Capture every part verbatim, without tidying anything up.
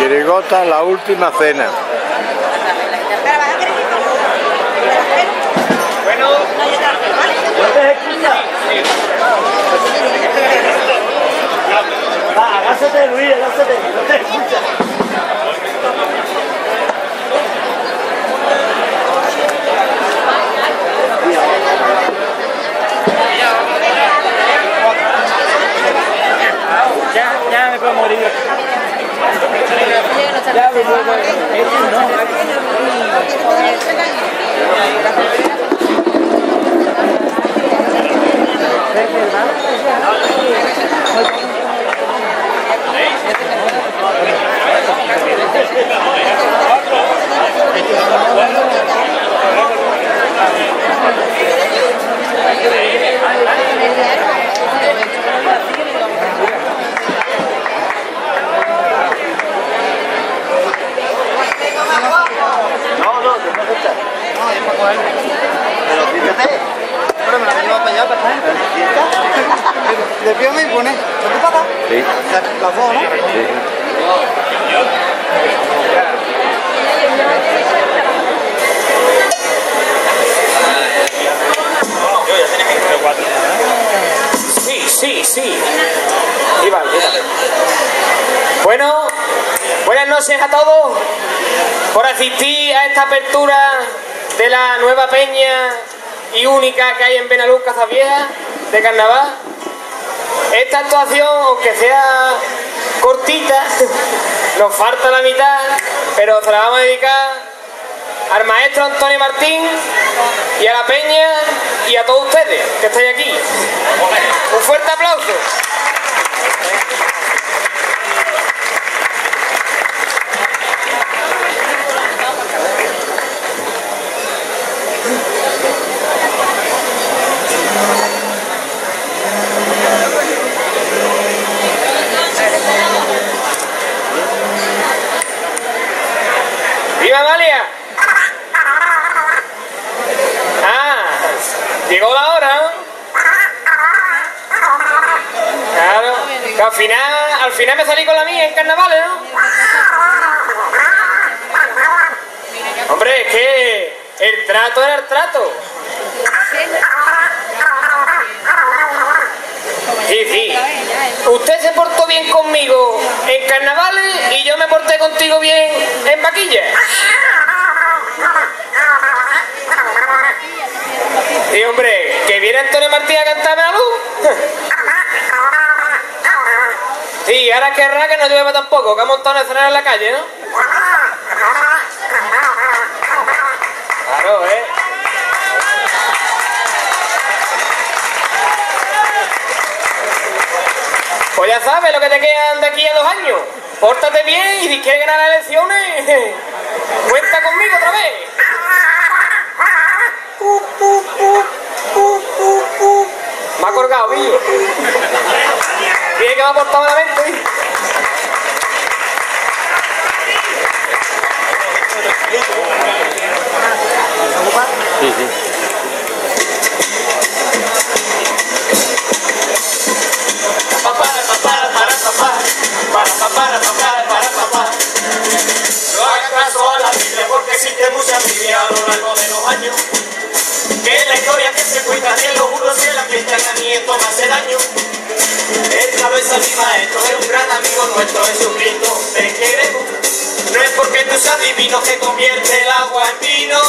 Chirigota, la última cena. Bueno, va, agásate, Luis, agásate, no te escuchas. Ya, ya me puedo morir. Ya me puedo morir. No, no, te puedo echar. No, es para cogerlo. Pero fíjate. Pero me la llevo para allá, para acá. ¿De pie me impone? ¿De tu papá? Sí. Las dos, ¿no? Sí. sí, sí, sí. Y vale. Bueno, buenas noches a todos por asistir a esta apertura de la nueva peña y única que hay en Benaluz, Cazavieja, de carnaval. Esta actuación, aunque sea cortita, nos falta la mitad, pero se la vamos a dedicar al maestro Antonio Martín y a la peña y a todos ustedes que estáis aquí. Un fuerte aplauso. ¡Viva Amalia! Ah, llegó la hora, ¿no? Claro, que al final, al final me salí con la mía en carnavales, ¿no? Hombre, es que el trato era el trato. Sí, sí. Usted se portó bien conmigo en carnavales y yo me porté contigo bien en vaquilla. Sí, hombre, que viene Antonio Martín a cantarme la luz. Sí, ahora querrá que no llueva tampoco, que ha montado un escenario en la calle, ¿no? Claro, ¿eh? Pues ya sabes lo que te quedan de aquí a dos años. Pórtate bien y si quieres ganar las elecciones, cuenta conmigo otra vez. Me ha colgado, Billo. Tiene que me ha portado malamente, ¿eh? Sí, sí. No hagas caso a la Biblia porque existe mucha envidia a lo largo de los años. Que la historia que se cuenta en los muros y en la fiesta a mí esto me hace daño. Esta vez a mi maestro es un gran amigo nuestro, Jesucristo, te queremos. No es porque tú seas divino que convierte el agua en vino.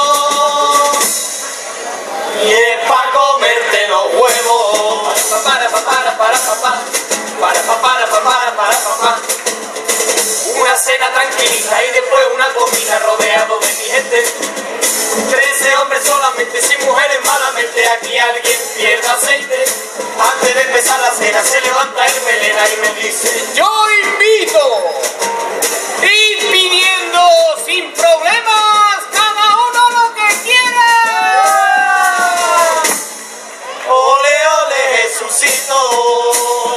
Y es para comerte los huevos. Para, para, para, para, para, para, para, para, para, para, para. Una cena tranquilita y después una comida rodeado de mi gente. Trece hombres solamente, sin mujeres malamente. Aquí alguien pierde aceite. Antes de empezar la cena se levanta el melena y me dice: Yo invito, id viniendo sin problemas, cada uno lo que quiera. Ole, ole, Jesucito.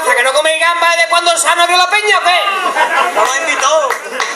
pasa? ¿Que no coméis gambas de cuando el Sano abrió la peña o qué? No me invitó.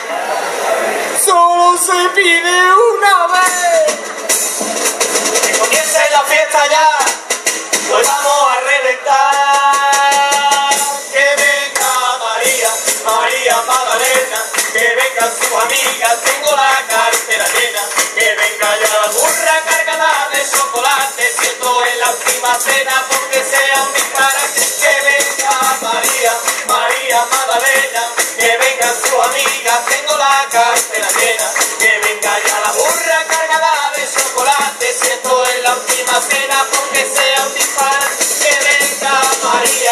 Solo se pide una vez. Que comience la fiesta ya, hoy vamos a reventar. Que venga María, María Magdalena, que vengan sus amigas, tengo la cartera llena. Que venga ya la burra cargada de chocolate, siento en la última cena porque sea un disparate. Que venga María, María Magdalena, que vengan sus amigas, tengo la cartera llena. Que venga ya la burra cargada de chocolate, siento en la última cena porque sea un disparate. Que venga María.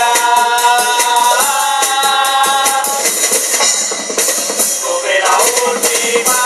Sobre la última.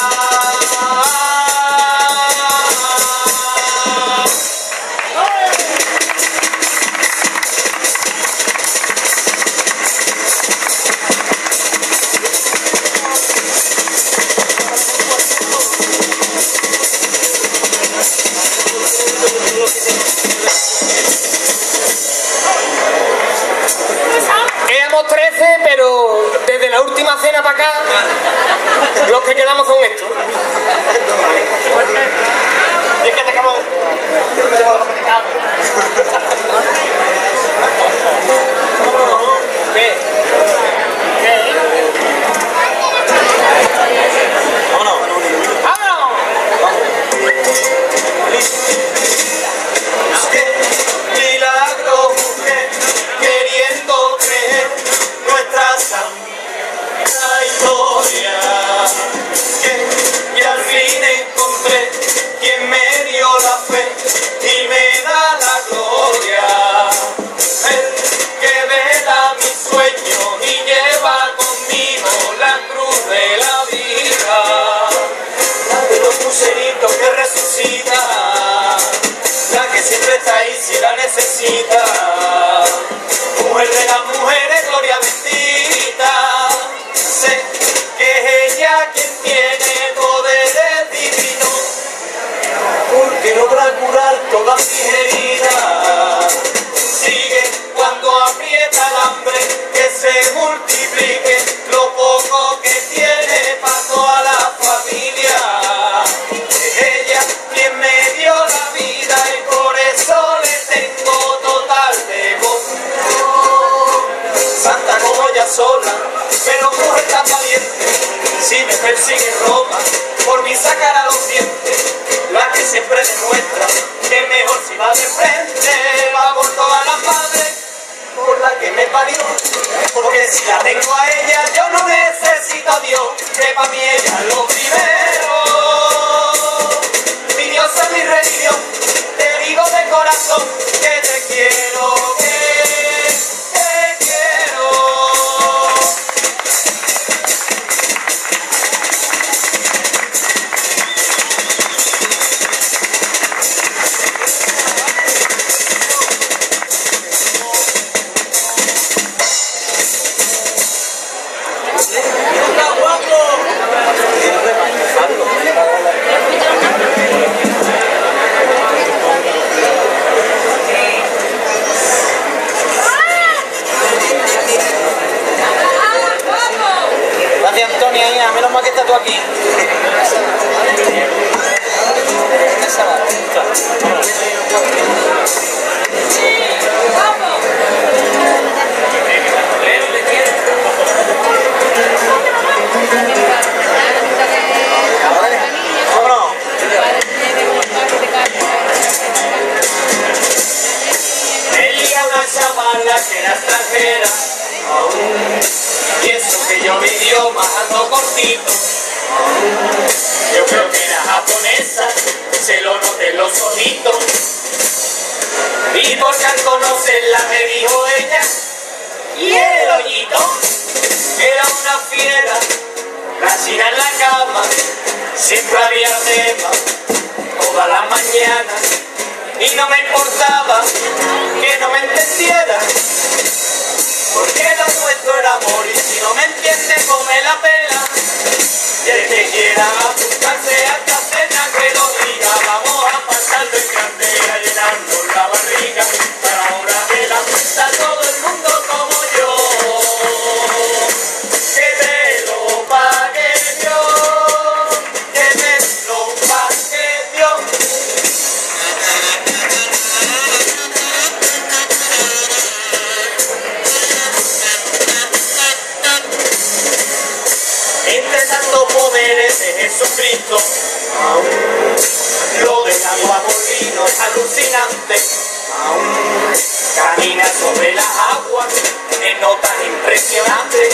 Éramos trece, pero desde la última cena para acá, los que quedamos con esto. Es que te acabo de... ¿Qué? Vámonos. ¡Vámonos! Qué milagro, mujer, queriendo creer nuestra santa historia. Que, que al fin encontré quien me dio la fe y me da la gloria. El que vela mis sueños y lleva conmigo la cruz de la vida. La de los cruceritos que resucita, la que siempre está ahí si la necesita. Mujer de las mujeres, gloria bendita. Sé que es ella quien tiene poderes divinos, porque logra curar todas mis heridas. Sigue cuando aprieta el hambre, que se multiplique lo poco que tiene para toda la familia. Es ella quien me dio la vida y por eso le tengo total devoción. Santa como ella sola, pero mujer tan valiente. Si me persigue Roma, por mí sacará los dientes. La que siempre demuestra que mejor si va de frente, va por todas las madres, por la que me parió. Porque si la tengo a ella, yo no necesito a Dios, que para mí ella es lo primero. Mi Dios es mi religión, te digo de corazón que te quiero, que te quiero. Gracias, Antonio, hija. Menos mal que estás tú aquí. Vámonos. Ella una chavala que era extranjera, aún, y eso que yo mi idioma ando cortito. Yo creo que era japonesa, se lo noté en los ojitos. Y porque al conocerla me dijo ella, y el hoyito era una fiera, la china en la cama, siempre había tema, todas las mañanas. Y no me importaba que no me entendiera, porque lo nuestro era amor y si no me entiende come la pela. Y el que quiera apuntarse a esta cena que lo diga, vamos a pasarlo en candela llenando la barriga, para ahora de la fiesta todo el mundo come. comienzo. Aún lo del agua molino es alucinante. Aún camina sobre las aguas en notas impresionantes.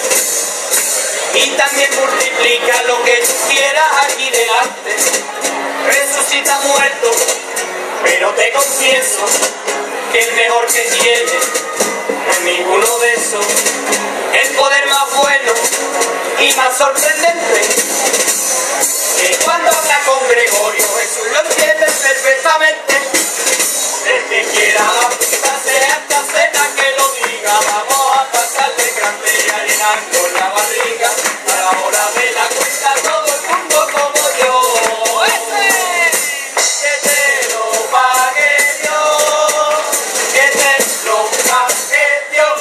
Y también multiplica lo que tú quieras aquí delante. Resucita muerto, pero te confieso que el mejor que tiene no es ninguno de esos. El poder más bueno y más sorprendente, que cuando habla con Gregorio Jesús lo entiende perfectamente. El que quiera apuntarse a esta cena que lo diga, vamos a pasarle grande y a llenar con la barriga. A la hora de la cuenta todo el mundo como yo. ¡Ese! Que te lo pague Dios, que te lo pague Dios.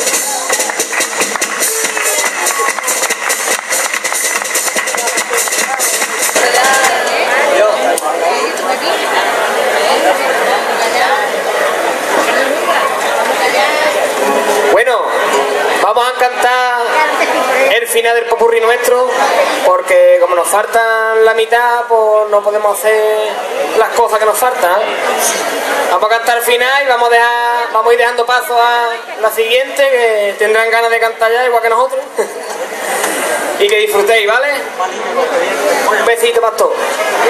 Bueno, vamos a cantar el final del popurrí nuestro, porque como nos faltan la mitad, pues no podemos hacer las cosas que nos faltan. Vamos a cantar el final y vamos a, dejar, vamos a ir dejando paso a la siguiente, que tendrán ganas de cantar ya igual que nosotros. Y que disfrutéis, ¿vale? Un besito para todos.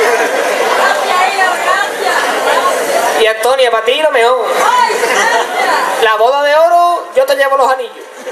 Y Antonia, para ti lo mejor. La boda de oro, yo te llevo los anillos.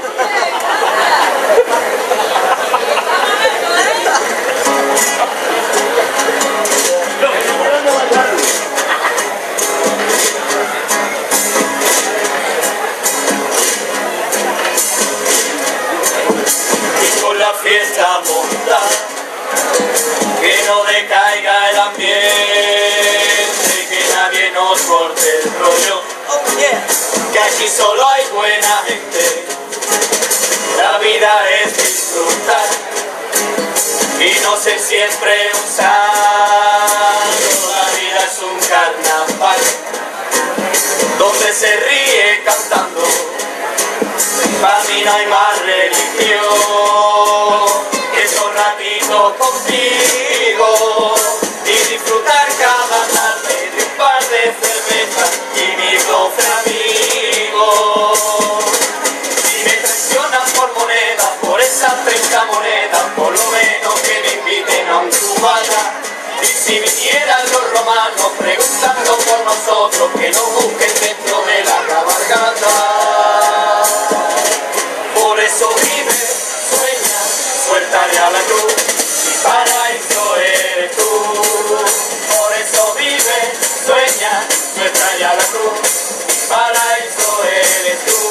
Y con la fiesta montada, que no decaiga el ambiente, que nadie nos corte el rollo, oh, yeah. Que aquí solo hay buena gente, la vida es disfrutar y no ser siempre un santo. La vida es un carnaval donde se ríe cantando. Para mí no hay más religión que esos ratitos contigo y disfrutar cada tarde de un par de cervezas y mis doce amigos. Si me traicionan por monedas, por esas treinta monedas, por lo menos que me inviten a un cubana. Y si vinieran los romanos preguntando por nosotros, que nos busquen dentro de la cabalgata. Por eso vive, sueña, suéltale a la cruz, y paraíso eres tú. Por eso vive, sueña, suéltale a la cruz, y paraíso eres tú.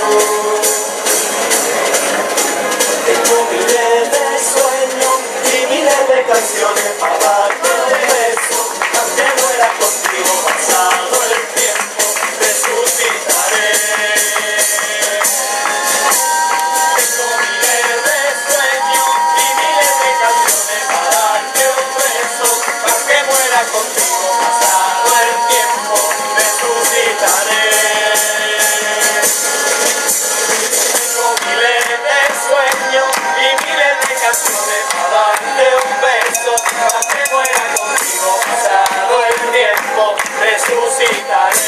Tengo miles de sueños y miles de canciones para darte un beso, aunque muera contigo pasado el tiempo, resucitaré. Tengo miles de sueños y miles de canciones para darte un beso, aunque muera contigo pasado el tiempo, resucitaré. Tengo miles de sueños y miles de canciones para darte un beso, aunque muera contigo pasado el tiempo, resucitaré.